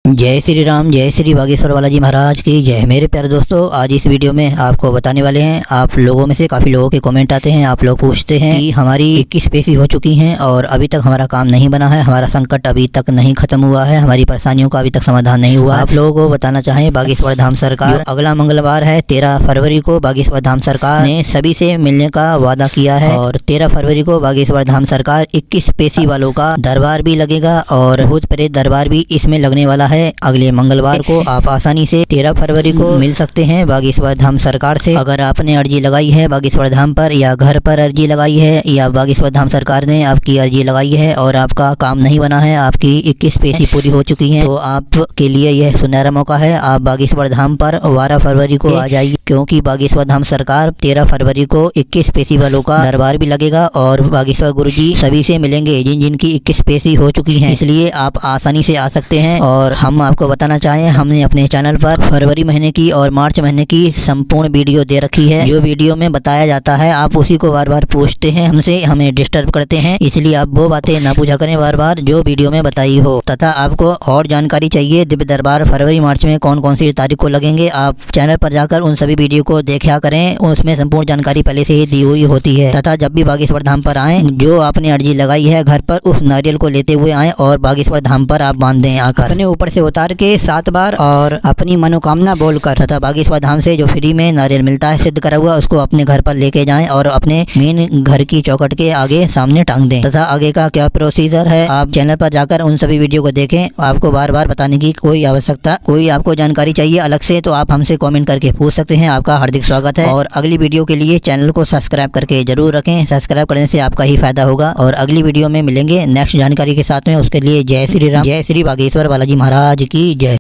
जय श्री राम, जय श्री बागेश्वर बालाजी महाराज की जय। मेरे प्यारे दोस्तों, आज इस वीडियो में आपको बताने वाले हैं। आप लोगों में से काफ़ी लोगों के कमेंट आते हैं, आप लोग पूछते हैं कि हमारी 21 पेशी हो चुकी हैं और अभी तक हमारा काम नहीं बना है, हमारा संकट अभी तक नहीं खत्म हुआ है, हमारी परेशानियों का अभी तक समाधान नहीं हुआ। आप लोगों को बताना चाहें, बागेश्वर धाम सरकार अगला मंगलवार है 13 फरवरी को बागेश्वर धाम सरकार ने सभी से मिलने का वादा किया है और 13 फरवरी को बागेश्वर धाम सरकार 21 पेशी वालों का दरबार भी लगेगा और भूत प्रेत दरबार भी इसमें लगने वाला है। अगले मंगलवार को आप आसानी से 13 फरवरी को मिल सकते हैं बागेश्वर धाम सरकार से। अगर आपने अर्जी लगाई है बागेश्वर धाम पर या घर पर अर्जी लगाई है या बागेश्वर धाम सरकार ने आपकी अर्जी लगाई है और आपका काम नहीं बना है, आपकी 21 पेशी पूरी हो चुकी है, तो आपके लिए यह सुनहरा मौका है। आप बागेश्वर धाम पर 12 फरवरी को आ जाइए, क्योंकि बागेश्वर धाम सरकार 13 फरवरी को 21 पेशी वालों का दरबार भी लगेगा और बागेश्वर गुरुजी सभी से मिलेंगे जिनकी 21 पेशी हो चुकी है। इसलिए आप आसानी से आ सकते हैं। और हम आपको बताना चाहें, हमने अपने चैनल पर फरवरी महीने की और मार्च महीने की संपूर्ण वीडियो दे रखी है। जो वीडियो में बताया जाता है आप उसी को बार बार पूछते हैं हमसे, हमें डिस्टर्ब करते हैं, इसलिए आप वो बातें ना पूछा करें बार बार जो वीडियो में बताई हो। तथा आपको और जानकारी चाहिए दिव्य दरबार फरवरी मार्च में कौन कौन सी तारीख को लगेंगे, आप चैनल पर जाकर उन सभी वीडियो को देखा करें, उसमें संपूर्ण जानकारी पहले से ही दी हुई होती है। तथा जब भी बागेश्वर धाम पर आए, जो आपने अर्जी लगाई है घर पर, उस नारियल को लेते हुए आए और बागेश्वर धाम पर आप बांध दें। आकर अपने ऊपर से उतार के 7 बार और अपनी मनोकामना बोलकर तथा बागेश्वर धाम से जो फ्री में नारियल मिलता है सिद्ध करा हुआ, उसको अपने घर पर लेके जाएं और अपने मेन घर की चौखट के आगे सामने टांग दें। तथा आगे का क्या प्रोसीजर है आप चैनल पर जाकर उन सभी वीडियो को देखें। आपको बार बार बताने की कोई आवश्यकता, कोई आपको जानकारी चाहिए अलग से तो आप हमसे कमेंट करके पूछ सकते हैं। आपका हार्दिक स्वागत है और अगली वीडियो के लिए चैनल को सब्सक्राइब करके जरूर रखें। सब्सक्राइब करने से आपका ही फायदा होगा और अगली वीडियो में मिलेंगे नेक्स्ट जानकारी के साथ में। उसके लिए जय श्री राम, जय श्री बागेश्वर बालाजी महाराज की जय।